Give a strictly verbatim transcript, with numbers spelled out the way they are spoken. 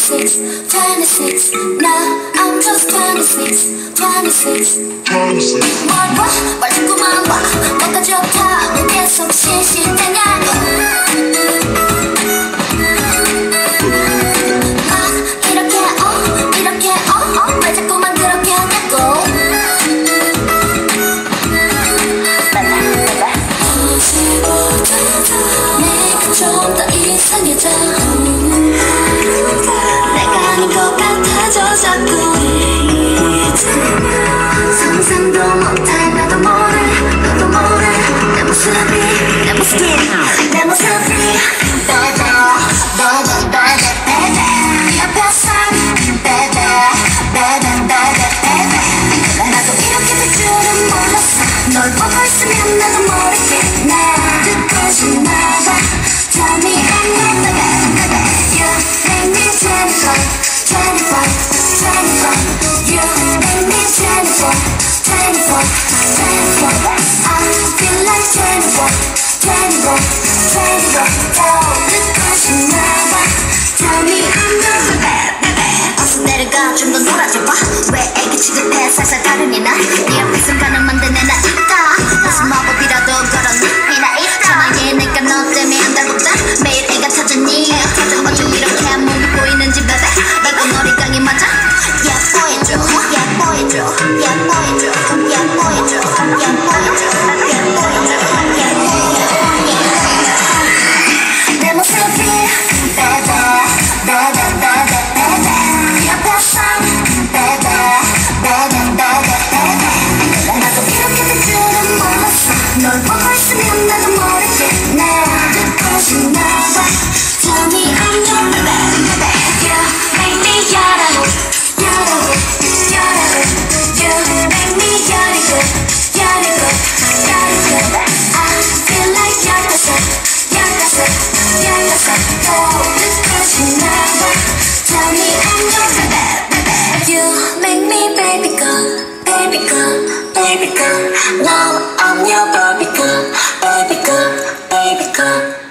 twenty-six, twenty-six. Now I'm just twenty-six, twenty-six. twenty-six. 뭘 봐? 말 자꾸만 봐. 내가 좋다. 왜 계속 실실대냐고. 막 이렇게 어 이렇게 어어말 자꾸만 그렇게 하냐고. 내가 좀 더 이상해져. 내가 아닌 것 같아져 자꾸. 상상도 못할 나도 모래 너도 모래 내 모습이 내 모습이 내 모습이 baby baby baby baby 옆에서 baby baby baby baby 나도 이렇게 될 줄은 몰랐어. 널 보고 있으면 나도 모르겠네. 듣고 싶나봐. Tell me I'm not the bad baby. You make me twenty-four, twenty-four, twenty-four. You make me twenty-four, twenty-four, twenty-four. I feel like twenty-four, twenty-four, twenty-four. Oh, 듣고 싶나봐. Tell me I'm not the bad baby. 어서 내려가 좀 더 놀아줘봐. 왜 애기 취급해 살살 다르니 나. 네 앞에 순간을 만든 내 나이다. 무슨 마법이라도 걸었니 네 나이. 전화해 내가 너 때문에 한 달보다 매일 애가 터졌니. 어쩜 이렇게 몸이 보이는지 baby. 이건 놀이강이 맞아. 예뻐해줘 예뻐해줘 예뻐해줘 예뻐해줘 예뻐해줘 예뻐해줘 내 모습이 baby baby baby baby 옆에서 baby baby baby baby 나도 이렇게 될 줄은 몰랐어. 널 보고 있으면 나도 모르겠네. 듣고 싶나봐. Tell me I'm your baby baby. You make me yellow yellow yellow. You make me yellow yellow yellow. I feel like 열다섯 열다섯 열다섯. 또 듣고 싶나봐. Tell me I'm your baby baby. You make me baby girl baby girl baby girl. Now I'm your baby girl baby girl baby girl.